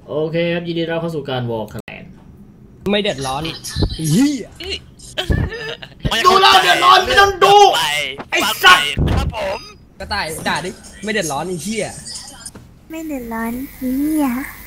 โอเคครับยินดีต้อนรับเข้าสู่การวอลแคลนไม่เดือดร้อนเฮียดูแล้วเดือดร้อนไม่ต้องดูไอ้สัตว์ครับผมกระต่ายด่าดิไม่เดือดร้อนไอ้เฮียไม่เดือดร้อนเฮีย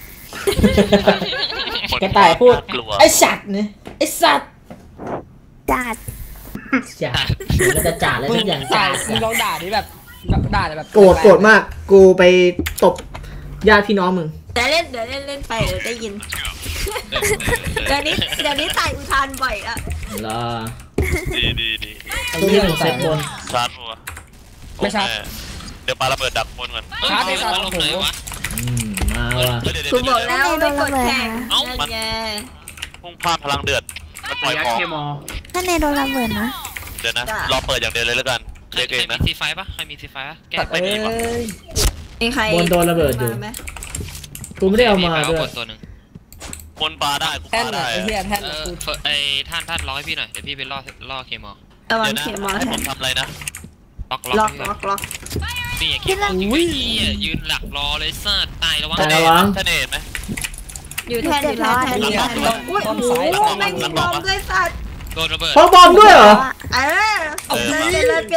กระต่ายพูดไอ้สัตว์เนี่ยไอ้สัตว์จัดจ่าแล้วจะจ่าแล้วทุกอย่างจ่ามึงลองด่าดิแบบด่าแบบโกรธมากกูไปตบญาติพี่น้องมึงเดี๋ยวเล่นไปเดี๋ยวได้ยินเดี๋ยวนี้ใส่อุทานบ่อยละดีตัวนี้ผมใส่บนชาร์จหัวไม่ชาร์จเดี๋ยวปาระเบิดดักบนก่อนชาร์จชาร์จลงไหนวะมาว่ะกูบอกแล้วไม่กดแข่งมันพุ่งพลาดพลังเดือดมันปล่อยของถ้าในโดนระเบิดนะเดี๋ยวนะรอเปิดอย่างเดียวเลยแล้วกันเด็กเองนะซีไฟปะใครมีซีไฟปะแกไม่มีปะมีใครบนโดนระเบิดอยู่กูไม่ได้เอามาด้วยตัวนึงบนปลาได้กูปลาได้ไอ้เหี้ยแท่นไอ้ท่านร้อยพี่หน่อยเดี๋ยวพี่ไปล่อเคมอระวังเคมอแทนทำอะไรนะล็อกนี่เคมอยืนหลักรอเลยซะตายระวังทะเนตไหมอยู่แทนอุ้ยโอ้โหแม่งบอมด้วยสัตว์โดนระเบิดพอบอมด้วยเหรอเปลี่ยนเลย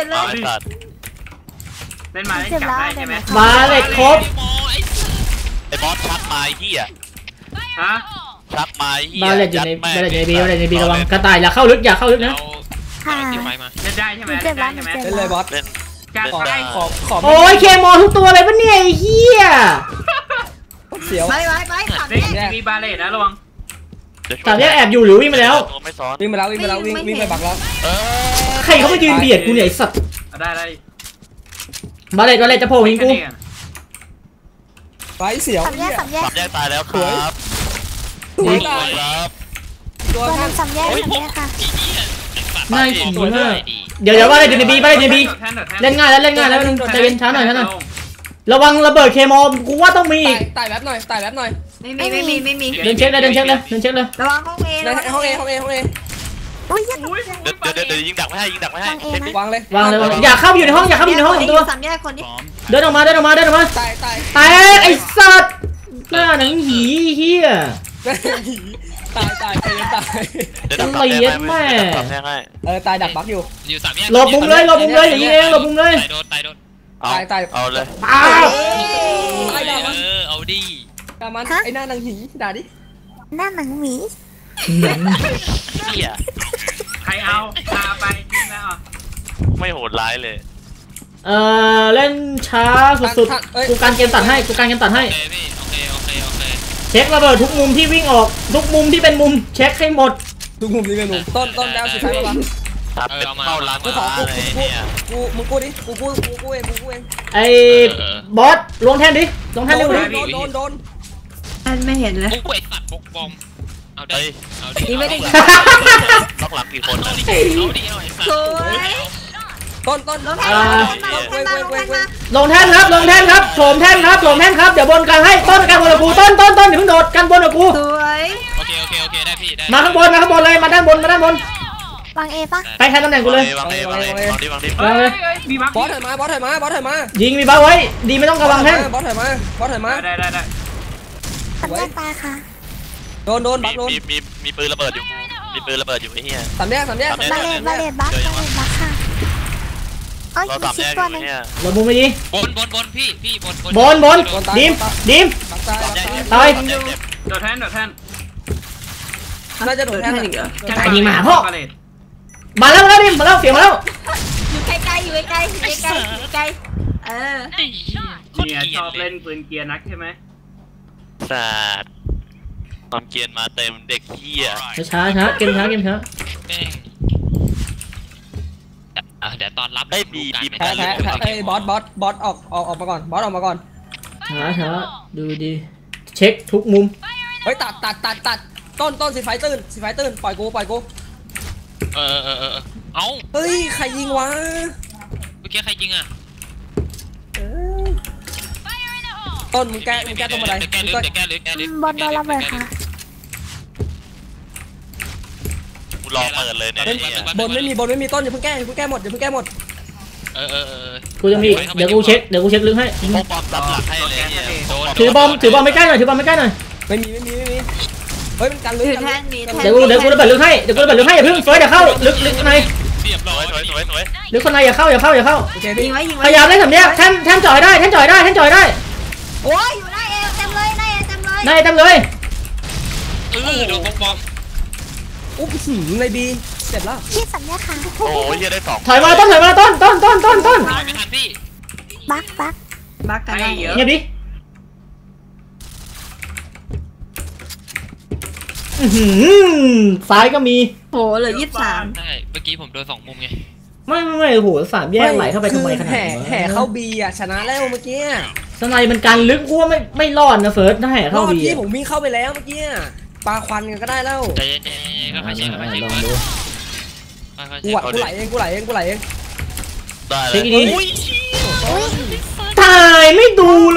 เป็นมาเล่นจับได้ใช่ไหมมาเลยครบไอ้บอสชักไม้เหี้ยฮะชักไม้เหี้ยมาเลยอยู่ในบีระวังกระต่ายอย่าเข้าลึกนะค่ะเล่นได้ใช่ไหมเล่นได้ใช่ไหมเล่นเลยบอสเล่นโอ้ยเคมอทุกตัวเลยปะเนี่ยไอ้เหี้ยเสียวไปขับมีบาเลตนะระวังตอนนี้แอบอยู่หรือวิ่งมาแล้ววิ่งไปบักแล้วใครเขามายืนเบียดกูเนี่ยไอ้สัตว์ได้บาเลตจะโผล่ยิงกูไปเสียวสับแยกตายแล้วครับตัวนั้นสับแยกค่ะง่ายจริงมากเดี๋ยวว่าอะไรอยู่ในบีเล่นง่ายแล้วใจเย็นช้าหน่อยระวังระเบิดเคมอลกูว่าต้องมีตายแป๊บหน่อยไม่มีเดินเช็คเลยระวังห้องเอห้องเออุ้ยเดี๋ยวยิงดักไม่ให้วางเลยอย่าเข้าอยู่ในห้องตัวสับแยกคนนี้เดินออกมาตายไอ้สัตว์หน้าหนังหีเฮียตายละเอียดแม่ตายดักบักอยู่สามแยกหลบมุมเลยอย่ายิงเองหลบมุมเลยตายเอาเลยเอาดิกามันไอ้หน้าหนังหีด่าดิหน้าหนังหมีใครเอาพาไปจริงแล้วไม่โหดร้ายเลยเล่นช้าสุดๆกูการเกมตัดให้โอเคเช็คระเบิดทุกมุมที่วิ่งออกทุกมุมที่เป็นมุมเช็คให้หมดทุกมุมที่เป็นมุมต้นแล้วสุดท้ายมาเข้าร้านกูมึงกูดิกูเองไอ้บอสลงแท่นดิโดนไม่เห็นเลยกูไอ้สัตว์บกบอมเอาได้นี่ไม่ได้ต้องหลังกี่คนสวยต้นลงแท่นครับโถมแท่นครับเดี๋ยวบนกันให้ต้นกันบนกับกูต้นอย่าเพิ่งโดดกันบนกับกูสวยโอเคได้พี่ได้มาข้างบนเลยมาด้านบนวางเอปะไปแทนตำแหน่งกูเลยวางเลยบอสถอยมายิงมีบ้าไว้ดีไม่ต้องระวังแท่นบอสถอยมาได้สับแยกตาค่ะโดนบักโดนมีปืนระเบิดอยู่ไอ้เหี้ยสามแยกบาเลตบักค่ะเอ้ยชิดตัวนึงเราบุ้มไปยิงบนพี่บนดิมตายโดดแทนน่าจะโดดแทนอีกเหรอยิงมาพ่อมาแล้วดิมมาแล้วเสียงมาแล้วอยู่ใกล้เนี่ยชอบเล่นปืนเกียร์นักใช่ไหมสัตว์ตอนเกียร์มาเต็มเด็กเหี้ยช้าเกมช้าเดี๋ยวตอนรับได้ดีบอสออกมาก่อนช้าดูดีเช็คทุกมุมเฮ้ยตัดต้นสีไฟตื่นปล่อยกูเอาเฮ้ยใครยิงวะเมื่อกี้ใครยิงอ่ะต้นมึงแก้ตรงบันไดบอลโดนระเบิดค่ะกูรอเปิดเลยเนี่ยบนไม่มีต้นอย่าเพิ่งแก้หมดกูจะมีเดี๋ยวกูเช็คลึกให้บอมตัดหลักให้เลยถือบอมไม่ใกล้หน่อยไม่มีเฮ้ยมันกันลึกคือแท่นมีแท่นเดี๋ยวกูระเบิดลึกให้อย่าเพิ่งเฟิร์สอย่าเข้าลึกข้างในเรียบร้อยสวยลึกข้างในอย่าเข้าโอเคพี่ยิงไว้พยายามเล่นสำเนียงแท่นจ่อยได้โอ้ยอยู่หน้าเอวเต็มเลยหน้าเอวเต็มเลยได้เต็มเลยโดนบอมอุ๊บในบีเสร็จแล้วพี่สัญญาค่ะโอ้ยได้สองถอยมาต้นต่อยไม่ทันพี่บักบักกันได้เยอะเงียบดิซ้ายก็มีโหเหลือ23 ใช่เมื่อกี้ผมโดน2 มุมไงไม่โหสามแยกไหลเข้าไปทำไมขนาดนี้แห่เข้าบีอ่ะชนะแล้วเมื่อกี้สไนมันการลึกกูว่าไม่รอดนะเฟิร์สถ้าแห่เข้าบีพี่ผมวิ่งเข้าไปแล้วเมื่อกี้ปาควันกันก็ได้แล้วใจเย็นๆค่อยๆเช็คค่อยๆเช็คลองดูกูไหลเองได้เลเช็คยดีอุ้ยตายไม่ดูเลย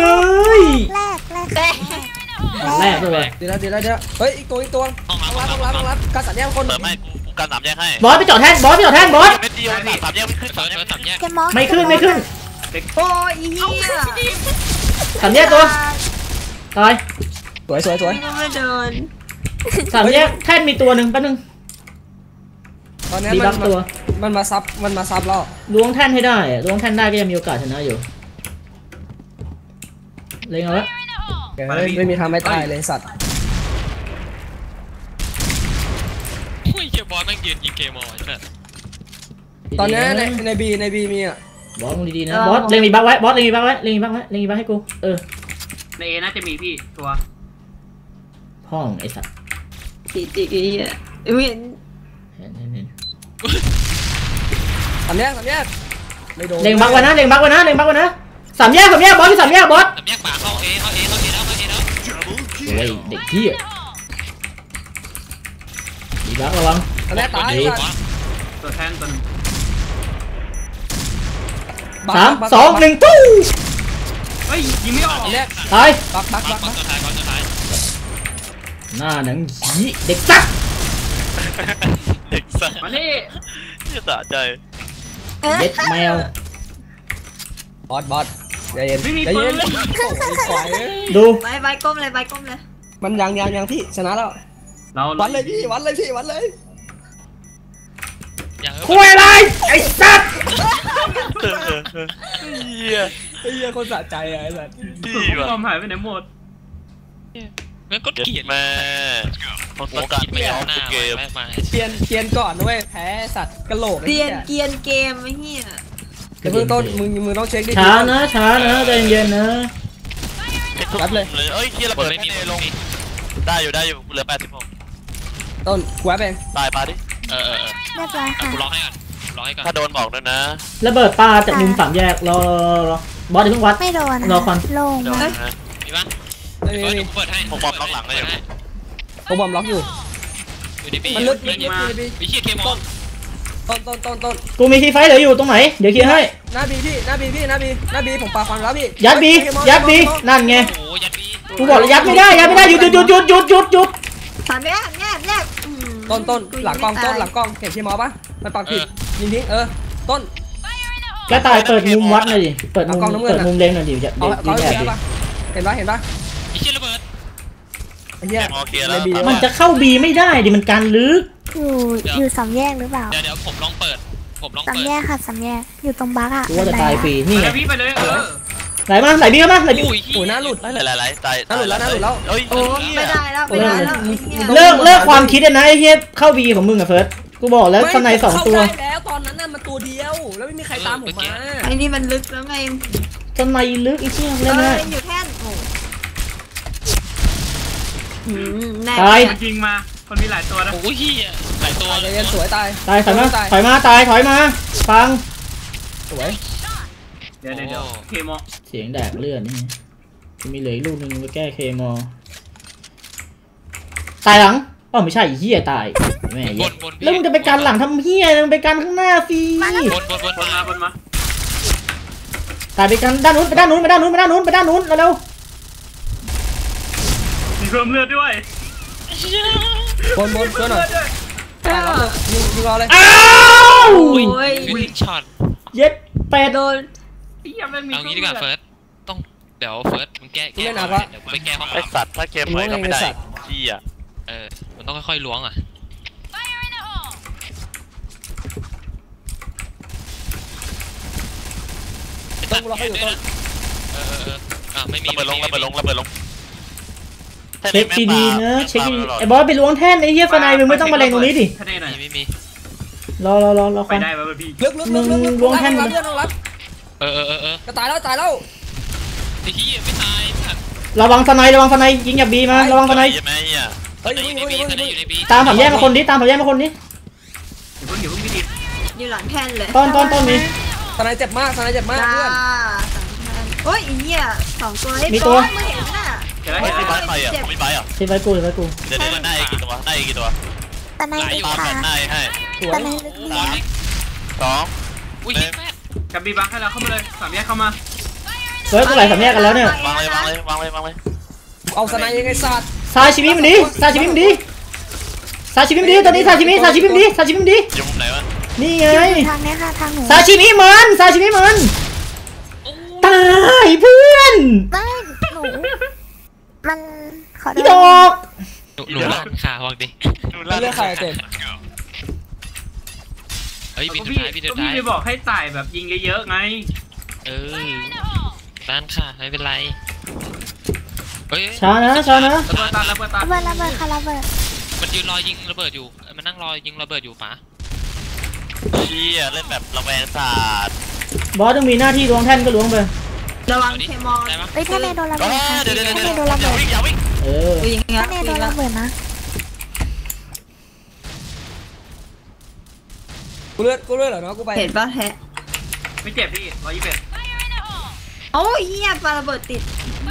แรกเลยเดี๋ยวเฮ้ยอีกตัวห้องต้องรับการสัญญาณคนเปิดไม่กูกัน3แยกให้บอสไปจอดแท่นบอสเม็ดเดียว3แยกไม่ขึ้นเฟิร์ส3 แยกจะมองไม่ขึ้นโอ้ยเหี้ยสามแยกตัวตายสวยไม่โดนสามแยกแท่นมีตัวหนึ่งแป๊บนึงตอนนี้ดีบัฟตัวมันมาซับแล้วล้วงแท่นให้ได้ล้วงแท่นได้ก็ยังมีโอกาสชนะอยู่เล็งเอาละไม่มีทางไม่ตายเลยสัตว์อุ้ยเก็บบอลแม่งยืนยิงเกมอลใช่ตอนนี้ในบีมีอ่ะบอสดีๆนะบอสเล็งมีบัฟไว้เล็งมีบัฟให้กูในเอน่าจะมีพี่ตัวพ่องไอ้สัตว์ติดอีกไอ้เหี้ยไม่เห็นเห็นสามแยกไม่โดนเล็งบัฟไว้นะสามแยกบอสมีสามแยกบอส 3 แยกป่าเข้าเอแล้วโอ้ยเด็กเหี้ยดีบัฟระวังสามแยกตายตัวแทนตัว 3 2 1ตู้เฮ้ยยิงไม่ออกสามแยกตายบักสุดท้ายหน้าหนังหีเด็กซักเด็กสัตว์มาดิที่สะใจเด็กแมวบอสใจเย็นดูไปก้มเลยมันยังพี่ชนะแล้วเราวัดเลยคุยอะไรไอ้สัตว์เฮียไอ้เหี้ยคนสะใจไอ้สัสดีคว่ะวามหายไปไหนหมดแม่งก็เกลียดแม่ต้องการไม่เอาทุกเกมเกียนก่อนเว้ยแพ้สัตว์กะโหลกเกียนเกมไอ้เหี้ยเดี๋ยวเพิ่งต้นมึงต้องเช็คดิช้านะใจเย็นนะรับเลยเอ้ยเฮียระเบิดไม่ได้ลงได้อยู่เหลือ86 ต้นกูแวบเองตายปาดิเออเรียบร้อยค่ะกูร้องให้ก่อนถ้าโดนบอกด้วยนะระเบิดปลาจากมุมสามแยกรอบอสเพิ่งวัดไม่โดนรอควันโล่งโดนมากนะมีปะไม่มีเปิดให้ผมบอกล็อกหลังได้อยู่ผมบอมล็อกอยู่อยู่ในบีมันลึกไอ้เหี้ยเกมอลต้นกูมีทีไฟเหลืออยู่ตรงไหนเดี๋ยวเคลียร์ให้หน้าบีผมปาควันแล้วพี่ยัดบีนั่นไงโอ้ยัดบีกูบอกแล้วยัดไม่ได้หยุดสามแยกต้นหลังกล้องเห็นที่มอปะมันปักผิดยิงทิ้งต้นแกตายเปิดมุมวัดหน่อยดิเปิดมุมเล็งหน่อยดิจะเอาดีแอบเห็นดิปะเห็นปะไอ้เหี้ยระเบิดไอ้เหี้ยโอเคแล้วมันจะเข้าบีไม่ได้ดิมันการลึกอยู่สามแยกหรือเปล่าเดี๋ยวผมลองเปิดสามแยกค่ะสามแยกอยู่ตรงบักอ่ะกูว่าจะตายฟรีนี่ไงพี่ไปเลยไหลมาไหลบีเข้ามาไหลบีอุ้ยโอ้ยหน้าหลุดหลายตายหน้าหลุดแล้วเอ้ยโอ้ไม่ได้แล้วเลิกความคิดนะไอ้เฮียเข้าบีของมึงอะเฟิร์สกูบอกแล้วข้างใน2ตัวเข้าได้แล้วตอนนั้นน่ะมันตัวเดียวแล้วไม่มีใครตามผมมาไอ้นี่มันลึกแล้วไงข้างในลึกไอ้เชี่ยเล่นได้อยู่แท่นโอ้แน่ตายยิงมาคนมีหลายตัวนะโอ้ยเหี้ยหลายตัวใจเย็นสวยตายตายถอยมาฟังสวยเดี๋ยวเคมอเสียงแดกเลือดนี่มีเหลืออีกลูกนึงไปแก้เคมอตายหลังอ๋อไม่ใช่เฮียตายแม่เหี้ยแล้วมึงจะไปการหลังทำเฮียมึงไปการข้างหน้าฟรีบนมาตายไปกันด้านนู้นเร็วมีเพิ่มเลือดด้วยบนช่วยหน่อยยิงรอเลยอ้าวอุ้ยฟิกช็อตเย็ดเป็ดโดนพี่ยังไม่มีเอางี้ดีกว่าเฟิร์สต้องเดี๋ยวเฟิร์สมึงแก้เล่นหนักวะวะเดี๋ยวกูไปแก้ห้องไอสัตว์ถ้าเกมไหนก็ไม่ได้ที่อ่ะมันต้องค่อยๆล้วงอ่ะต้องรอเขาอยู่ต้นไม่มีระเบิดลงระเบิดลงระเบิดลงเช็คดีๆนะเช็คดีๆไอ้บอสไปล้วงแท่นไอ้เหี้ยสไนมึงไม่ต้องมาเล็งตรงนี้ดิคะแนนหน่อยไม่มีรอไปฟังได้ป่ะพี่ลึกต้องรับก็จะตายแล้วไอ้ที่ไม่ตายสัตว์ระวังสไนยิงจากบีมาระวังสไนใช่ไหมเนี่ยเฮ้ยอยู่ในบีอยู่ในบีตามสามแยกมาคนดิตามสามแยกมาคนดิอย่าเพิ่งพี่ดิอยู่หลังแท่นเลยต้นมีสไนเจ็บมากเพื่อนจ้าสองแท่นโอ้ยอีเหี้ย2 ตัวมีตัวไม่เห็นน่ะเดี๋ยวไม่เห็นไปไปอ่ะไม่ไปอ่ะเซฟไว้กูเดี๋ยวได้กี่ตัวได้กี่ตัวตะไนลึกปาค่ะแผ่นได้ให้สวยตะไนลึกเรียน 2 อุ้ยแม่กับบีบังให้เราเข้ามาเลย3แยกเข้ามาเฮ้ยกูไหลสามแยกกันแล้วเนี่ยวางเลยเอาสไนยังไงสัตว์ซาชิมิมันดีซาชิมิมันดีตอนนี้ซาชิมิมันดีอยู่มุมไหนวะนี่ไงทางเนี้ยค่ะทางหนูซาชิมิมันตายเพื่อนไม่หนูมันขอโทอีษดอกหนูลั่นค่ะวังดิเลือกใครเจ็บเฮ้ยก็พี่พี่สุดท้ายพี่สุดท้ายไปบอกให้ต่ายแบบยิงเยอะๆไงลั่นค่ะไม่เป็นไรเฮ้ยช้านะระเบิดตาระเบิดค่ะระเบิดมันยืนรอยิงระเบิดอยู่มันนั่งรอยิงระเบิดอยู่ป๋าเชี่ยเล่นแบบระแวงศาสตร์บอสต้องมีหน้าที่ล้วงแท่นก็ล้วงไประวังเคมอลได้ปะเอ้ยถ้าเนโดนระเบิดค่ะเดี๋ยวถ้าเนโดนระเบิดอย่าวิ่งกูยิงถ้าเนโดนระเบิดนะกูเลือดเหรอเนาะกูไปเห็นป่ะแท้ไม่เจ็บพี่121 โอ้ยเหี้ยปาระเบิดติด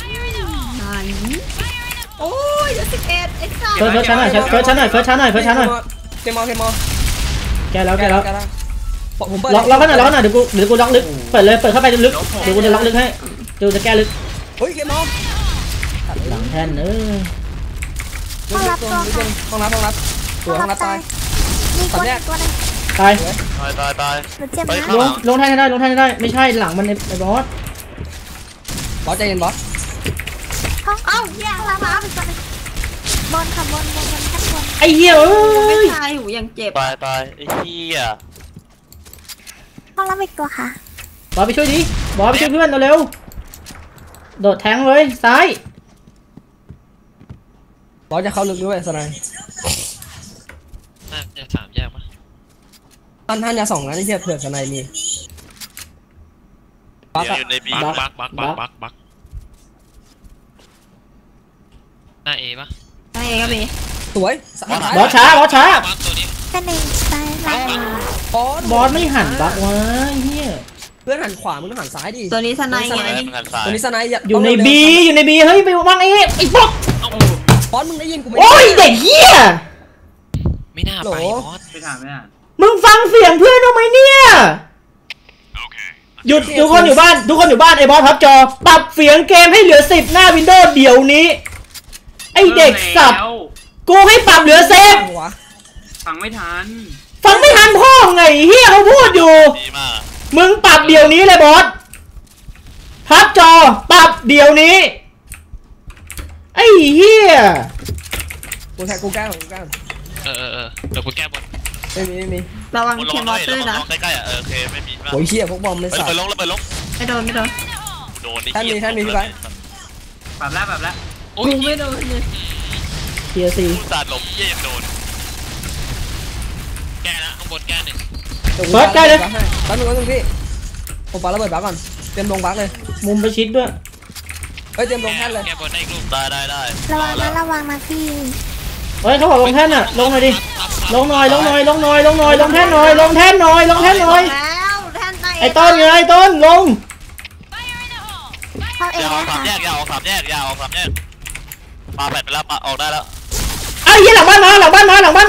โอ้ย11ไอ้สัตว์เฟิร์สช้าหน่อยเฟิร์สช้าหน่อยเคมอแกแล้วผมเปิดล็อกหน่อยเดี๋ยวกูล็อกลึกเปิดเข้าไปลึกเดี๋ยวกูจะล็อกลึกให้เดี๋ยวจะแก้ลึกเฮ้ยเคมอหลังแท่นต้องรับตัวตายมีตัวหนึ่งตัวหนึงตายตายหนูเจ็บนะลงแท่นให้ได้ไม่ใช่หลังมันไอ้บอสบอสใจเย็นบอสเอ้าเหี้ยอะไรวะบนค่ะบนแท่นบนไอ้เหี้ยเอ้ไม่ยตายหูยังเจ็บตายไอ้เหี้ยห้องรับอีกตัวค่ะบอสไปช่วยดิบอสไปช่วยเพื่อนเร็วโดดแทงเลยซ้ายบอสจะเข้าลึกด้วยสไนน่าจะ3แยกปะท่านอย่าส่องนะที่เทียบเผื่อสไนมีบักอยู่ในบีบักหน้าเอปะใช่ก็มีสวยบอสช้าบักตัวนี้แท่นหนึ่งตายแล้วบอสไม่หันบักวะเหี้ยเพื่อนหันขวามึงต้องหันซ้ายดิตัวนี้สไนไงตัวนี้สไนอยู่ในบีเฮ้ยไปวางไอ้บอสบอสมึงได้ยินกูไหมโอ้ยเด็กเหี้ยไม่น่าไปบอสไม่ถามไม่อ่านมึงฟังเสียงเพื่อนทำไมเนี่ยหยุดทุกคนอยู่บ้านไอ้บอสพับจอปรับเสียงเกมให้เหลือ10หน้าวินโดว์เดี๋ยวนี้ไอเด็กสัตว์กูให้ปรับเหลือเซฟฟังไม่ทันฟังไม่ทันพ่อไงเฮียเขาพูดอยู่ดีมากมึงปรับเดี๋ยวนี้เลยบอสพับจอปรับเดี๋ยวนี้ไอ้เฮียกูแก้ของกูแก้เดี๋ยวกูแก้บนไม่มีระวังเคมอลเตอร์นะใกล้ๆอ่ะโอเคไม่มีโอ้ยเชี่ยพวกบอมไม่ระสับเบิดลงไม่โดนโดนท่านมีพี่ไปปรับแล้วโอ้กูยไม่โดนเลยเทียซีผู้สาดหลบเยี่ยมโดนแก้นะข้างบนแก้1 แป๊บนึงพี่ผมปาระเบิดบักก่อนเตรียมลงบักเลยมุมประชิดด้วยเฮ้ยเตรียมลงแท่นเลยแก้บนได้อีกลูกได้ระวังนะพี่เฮ้ยเขาบอกลงแท่นอ่ะลงหน่อยดิลงหน่อยลงแท่นหน่อยลงแท่นหน่อยแล้วแท่นไอ้ต้นไงไอ้ต้นลงเข้าเออย่าออกค่ะ 3 แยกปาแผ่นไปแล้วปาออกได้แล้วไอ้เหี้ยหลังบ้านมามีบักหลังบ้าน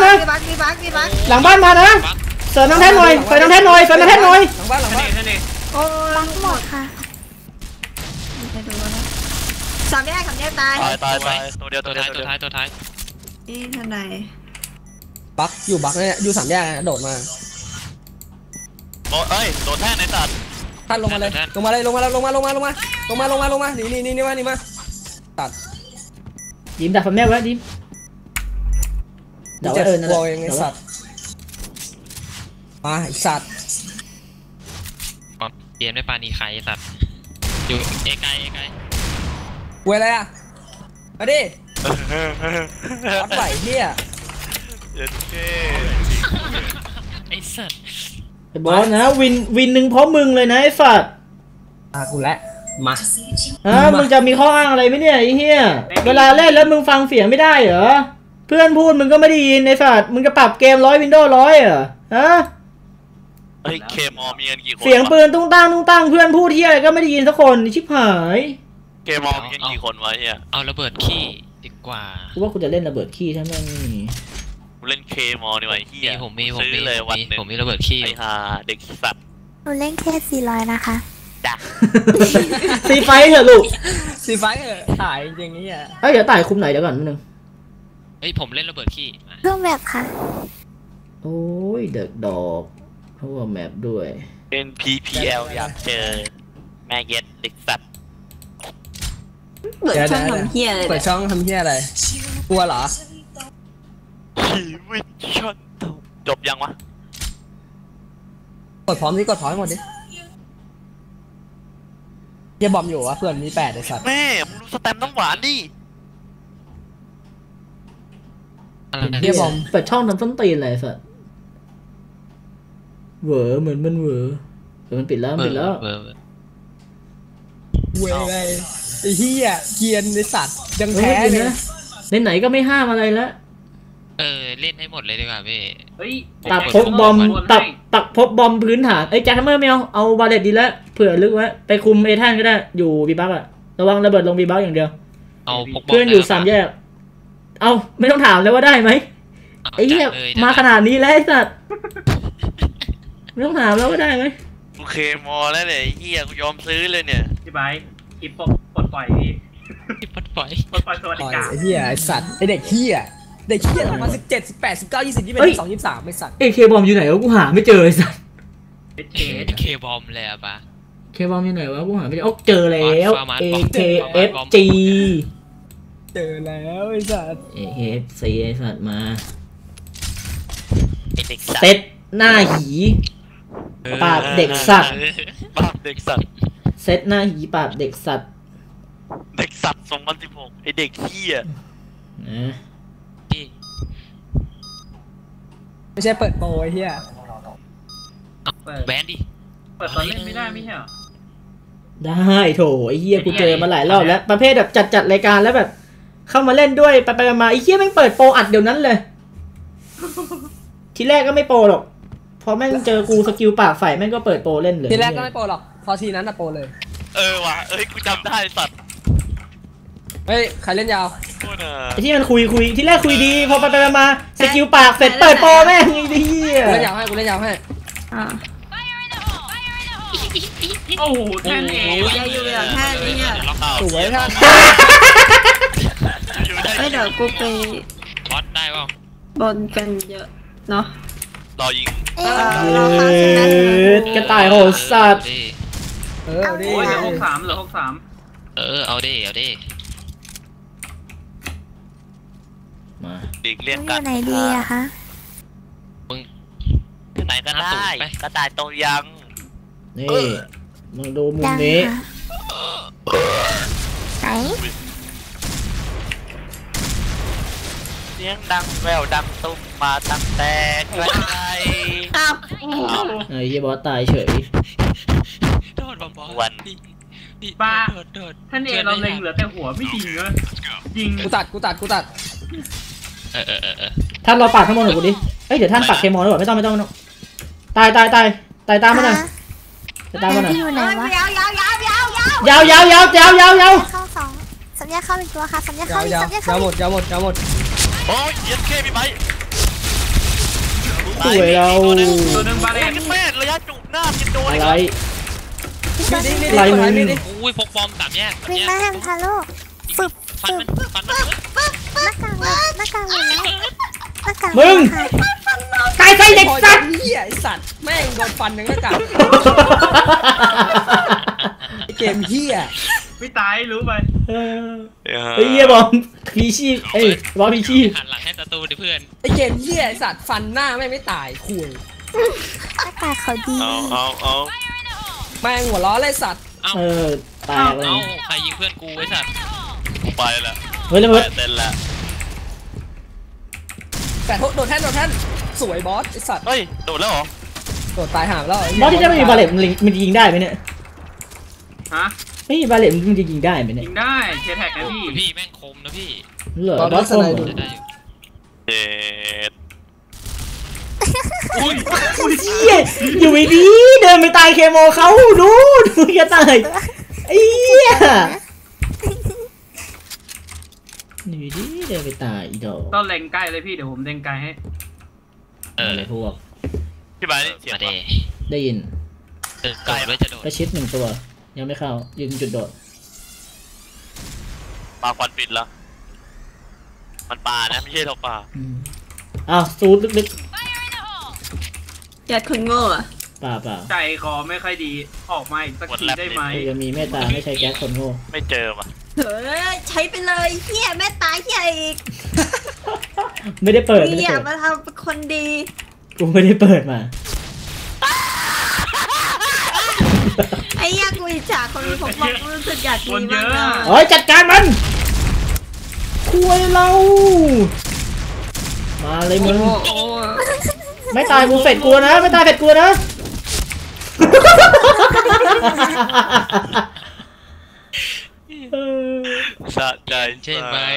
มานะเสริมน้ำแท่นหน่อยเสริมน้ำแท่นหน่อยหลังบ้านท่านเองโอ้บักหมดค่ะไม่ดูนะ3แยกตายตายตัวเดียวตัวท้ายนี่ท่านใดบักอยู่บักเนี่ยอยู่3 แยกโดดมาเอ้ยโดนแท่นในสัตว์ท่านลงมาเลยลงมาหนีมาตัดดิมดักฟันแม่ไว้ดิมดักไว้นั่นแหละเองไอ้สัตว์มาไอ้สัตว์เกมไม่ปานีใครสัตว์อยู่เอไกลเวอะไรอ่ะมาดิวัดไหวเฮียเย็นเก้ไอ้สัตว์ไอ้บอสนะวินหนึ่งเพราะมึงเลยนะไอ้สัตว์กูแล้วมามึงจะมีข้ออ้างอะไรไหมเนี่ยไอ้เหี้ยเวลาเล่นแล้วมึงฟังเสียงไม่ได้เหรอเพื่อนพูดมึงก็ไม่ได้ยินไอ้สัตว์มึงจะปรับเกมWindows 100เหรอฮะเฮ้ยเคมอมีกันกี่คนเสียงปืนตุ้งตั้งเพื่อนพูดเหี้ยอะไรก็ไม่ได้ยินสักคนชิบหายเคมอมีกันกี่คนวะเฮียเอาระเบิดขี้ดีกว่ากูว่ากูจะเล่นระเบิดขี้ใช่ไหมกูเล่นเคมอนี่ไว้เฮียผมมีซื้อเลยวันหนึ่งผมมีระเบิดขี้ไอ้ห่าเด็กสัตว์หนูเล่นแค่400นะคะจ้ะซีไฟเถอะลูกสีไฟถ่ายอย่างนี้อ่ะเดี๋ยวตายคุมไหนเดี๋ยวก่อนนิดนึงเฮ้ยผมเล่นระเบิดขี้รูปแบบค่ะโอ้ยเด็กดอกเพราะว่าแมปด้วยเป็น PPL อยากเจอแม่เย็ดเด็กสัตว์เปิดช่องทำเฮียเลยเปิดช่องทำเฮียอะไรกลัวเหรอชีวิตฉันจบยังวะกดพร้อมให้หมดดิเฮียบอมอยู่วะเพื่อนมี8ไอ้สัตว์แม่มึงดูสแตมป์น้ำหวานดิเฮียบอมเปิดช่องทำส้นตีนอะไรสัสเหวอเหมือนมันเหวอมันปิดแล้วเบอร์เว้ยไอ้เฮียเกียนไอ้สัตว์ยังแพ้แพ้เลยนะไหนๆก็ไม่ห้ามอะไรแล้วเล่นให้หมดเลยดีกว่าพี่เฮ้ยตักพบบอมตักพบบอมพื้นฐานแจ็คทัมเมอร์ไม่เอาบาเลตดีแล้วเผื่อลึกไว้ไปคุมเอท่านก็ได้อยู่บีบักอะระวังระเบิดลงบีบักอย่างเดียวเอาพกเพื่อนอยู่3 แยกเอาไม่ต้องถามเลยว่าได้ไหมไอ้เหี้ยมาขนาดนี้แล้วไอ้สัตว์ไม่ต้องถามแล้วว่าได้ไหมกูเคมอแล้วเนี่ยไอ้เฮียกูยอมซื้อเลยเนี่ยพี่ไบค์คลิปปลดปล่อยพี่ปัดปล่อยปลดปล่อยสวัสดิการไอ้เฮียไอ้สัตว์ไอ้เด็กเฮีย2017 18 19 20 21 22 23ไอ้สัตว์เคบอมอยู่ไหนวะกูหาไม่เจอไอ้สัตว์เคบอมเลยอะปะเคบอมอยู่ไหนวะกูหาไม่เจอเจอแล้ว AKFG เจอแล้วไอ้สัตว์ AKFC ไอ้สัตว์มาไอ้เด็กสัตเซว์ตหน้าหีปราบเด็กสัตว์ปราบเด็กสัตว์เซตหน้าหีปราบเด็กสัตว์เด็กสัตว์2016ไอ้เด็กเฮียนะไม่ใช่เปิดโปรไอ้เฮียแบนดิเปิดตอนเล่นไม่ได้ไม่ใช่เหรอได้โถไอ้เหี้ยกูเจอมาหลายรอบแล้วประเภทแบบจัดรายการแล้วแบบ เข้ามาเล่นด้วยไปมาไอ้เหี้ยแม่งเปิดโปรอัดเดี๋ยวนั้นเลย ทีแรกก็ไม่โปรหรอกพอแม่งเจอกูสกิลปากไฟแม่งก็เปิดโปรเล่นเลยทีแรกก็ไม่โปรหรอกพอทีนั้นอะโปรเลยว่ะกูจำได้สัตว์เฮ้ยใครเล่นยาวโคตรน่ะไอ้ที่มันคุยทีแรกคุยดีพอไปมาสกิลปากเสร็จเปิดโปรแม่งไอ้เหี้ยกูเล่นยาวให้อ่าโอ้โหแค่นี้เองอย่าอยู่อย่างแค่นี้เนี่ยสวยท่านไม่เดี๋ยวกูไปบอสได้ป่ะบนกันเยอะเนาะรอยิงเอ๊ะเราเข้าใช่ไหมกระต่ายโหดสัตว์ดิโอ้ยเหลือ63เหลือ63 เอาดิมาดีกหเลี่ยงนูอกันยู่ไหนดีอะคะไหนก็ได้กระต่ายโตยังนี่มึงดูมุมยังนี้ค่ะไหนเสียงดังแววดังตุ้มมาตั้งแต่ไกลครับไอ้เหี้ยบอสตายเฉยโดดบอสดิโดดท่านเอเราเล็งเหลือแต่หัวไม่ยิงเลยยิงกูตัดท่านรอปากข้างบนหน่อยกูดิเดี๋ยวท่านปักเคมอลดีกว่าไม่ต้องตายตามมาหน่อยตามมาหน่อยที่อยู่ไหนวะยาวยาวเข้า2สัญญาเข้าอีกตัวค่ะสัญญาเข้าอีกยาวสัญญาเข้าหมอีดกยาวหมดโอ้ยเย็นเคพี่ไบสวยเราตัวหนึ่งบาเลเล่นนแม่ระยะจุกหน้ากินโดนอะไรไรมึงอุ้ยพกบอม3 แยกวิ่งมาแฮมทาโร่ฝึกฟันมันหน้ากากหลุดแล้วหน้ากากหลุดค่ะมึงตายใส่เด็กสัตว์เหี้ยไอ้สัตว์แม่งโดนฟันทั้งหน้ากากเกมเฮียไม่ตายรู้ไปเออไอ้เหี้ยบอมพีชีพเอ้ยบอมพีชีพหันหลังให้ศัตรูดิเพื่อนไอเกมเฮียไอสัตว์ฟันหน้าไม่ตายคุยหน้าตาเขาดีเอาแม่งหัวล้อเลยสัตว์เอ้าเออแตกเลยเอ้าใครยิงเพื่อนกูไอ้สัตว์ไปละเฮ้ยแล้วมันเต้นละแต่โดดแท่นสวยบอสไอสัตว์เฮ้ยโดดแล้วเหรอโดดตายหามแล้วบอสที่จะไม่มีบาเลตมันยิงได้ไหมเนี่ยฮะไม่มีบาเลตมันจะยิงได้ไหมเนี่ยยิงได้เชแท็กนะโอ้พี่ยพี่แม่งคมนะพี่เหรอบอสคมเหรอจะได้อยู่เจ็ดอุ้ยเหี้ยอยู่ดีๆเดินไปตายเคโมเขาดูแกตายไอ้เหี้ยอยู่ดีเดินไปตายอีดอกต้องเล็งใกล้เลยพี่เดี๋ยวผมเล็งไกลให้อะไรพวกพี่บายได้เสียงมาปะเดได้ยินไก่ด้วยจะโดดประชิด1 ตัว ยังไม่เข้ายืนจุดโดดปลาควันปิดแล้วมันปลานะไม่ใช่ทอกปลาอ้าวซูดลึกยัดคนโง่อะๆป่าใจคอไม่ค่อยดีออกมาอีกสักทีได้ไหมจะมีเมตตาไม่ใช่แก๊สคนโง่ไม่เจอว่ะเฮ้ยใช้ไปเลยเฮียแม่ตายเฮียอีกไม่ได้เปิดไม่เฮีได้ยเปิดมาทำเป็นคนดีกูไม่ได้เปิดมาไอ้เฮียกูอิจฉาคนมีผมบอกรู้สึกอยากมีมากอะเฮ้ยจัดการมันคุยเรามาเลยมึงโอ้ไม่ตายมึงเฟดกูนะไม่ตายเฟดกูนะเออสะใจใช่ไหม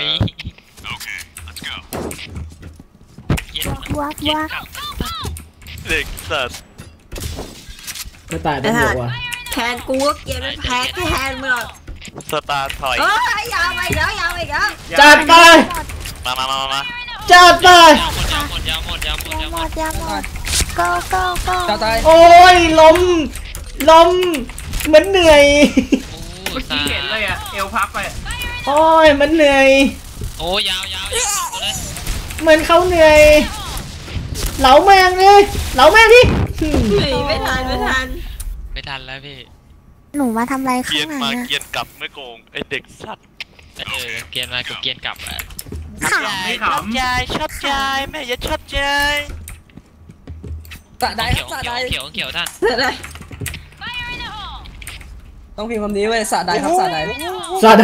วักเด็กสัตว์ก็ตายเป็นหัวว่ะแคนกูก็เกลียดแพ้แทนมึงหรอกสตาร์ถอยเอ้ยยาวไปแล้วยาวไปแล้วจัดไปมาจัดไปยาวหมดยาวหมดยาหมด go go go เจ้าตายโอ้ยล้มเหมือนเหนื่อยเมื่อกี้เห็นเลยอะเอวพับไปโอ้ยมันเหนื่อยโอ้ยาวเลยเหมือนเขาเหนื่อยเหลาแมงเลยเหลาแมงดิหนีไม่ทันไม่ทันแล้วพี่หนูมาทำอะไรเกียข้าน งในมาอะเกียนกลับไม่โกงไอเด็กสัตว์เกียนมากับเกียนกลับอ่ะขำไม่ขำยายชอบใจแม่อย่าชอบใจสะใดครับสะใดเขียวท่านอะไรต้องพิมพ์คำนี้เว้ยสะใดครับสะใดซาได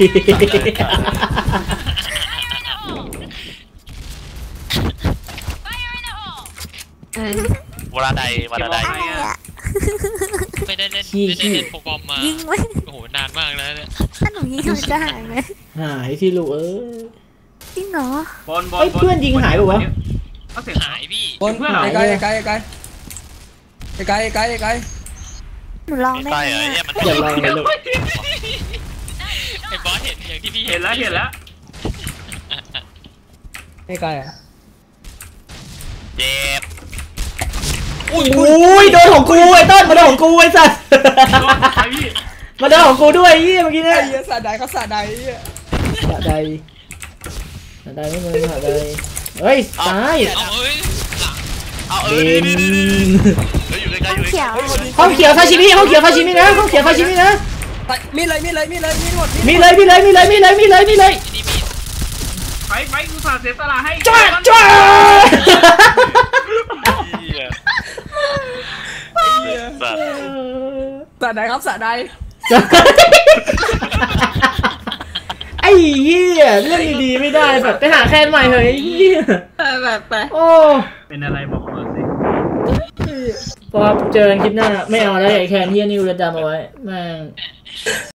เออวราใดวราใดอะไรอะไม่ได้เล่นโปรแกรมมายิงไว้โอ้โหนานมากแล้วเนี่ยถ้าหนูยิงมันจะหายไหมหายที่ลูกจริงเหรอบอลเฮ้ยเพื่อนยิงหายปะวะเขาเสียงหายพี่บนไกลหนูลองได้ใต้ไหมเหรอเนี่ยอะมันอย่าลองเลยลูกไอ้บอสเห็นอย่างที่พี่เห็นแล้วไม่ไกลอ่ะเจ็บอุ้ยโดนของกูไอ้ต้นมาโดนของกูไอ้สัสใครพี่มาโดนของกูด้วยไอ้เหี้ยเมื่อกี้ไอ้เนี่ยเหี้ยสะใดครับสะใดสะใดไม่มึงสะใดเฮ้ยตายเอาเอ้ยหลังเอาเเบอน ออยู่ใกล้ห้องเขียวห้องเขียวซาชิมิห้องเขียวซาชิมินะห้องเขียวซาชิมินะมีเลยหมดมีเลยนี่มีไปกูสาดเสียสละให้จ้าจ้าเหี้ยสัตว์สะใดครับสะใดไอ้เหี้ยเรื่องดีๆไม่ได้แบบไปหาแคนใหม่เถอะไอ้เหี้ยไปโอ้เป็นอะไรบอกมาสิพอเจอกันคลิปหน้าไม่เอาแล้วไอ้แคนเหี้ยนิวเรดดำเอาไว้แม่ง